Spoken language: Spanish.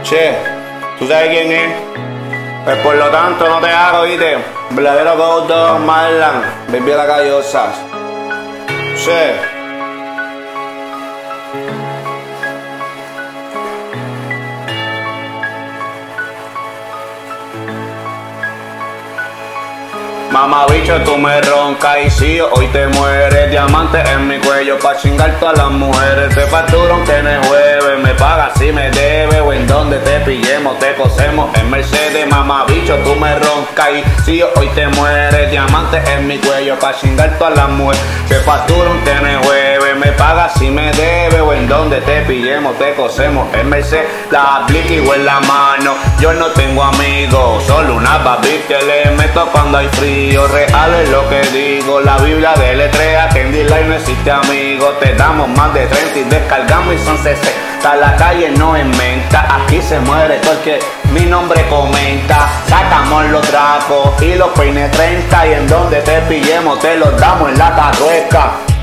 Che, ¿tú sabes quién es? Pues por lo tanto no te hago, ¿viste? Verdadero Gold Dog Marlan, baby la callosa. Che. Mamá bicho, tú me roncas y si hoy te mueres. Diamante en mi cuello pa' chingar todas las mujeres. Te facturo que en el jueves, me pagas si me debe. O en donde te pillemos, te cosemos en Mercedes. Mamá bicho, tú me roncas y si hoy te mueres. Diamante en mi cuello pa' chingar todas las mujeres. Te facturo que en el jueves, me pagas si me debe. O en donde te pillemos, te cosemos en Mercedes. La blicky o en la mano, yo no tengo amigos, solo una baby que le meto cuando hay frío. Real es lo que digo, la Biblia deletrea que en D-Line no existe amigo. Te damos más de 30 y descargamos y son 60. La calle no es menta, aquí se muere todo el que mi nombre comenta. Sacamos los trapos y los peines 30 y en donde te pillemos te los damos en la carruesca.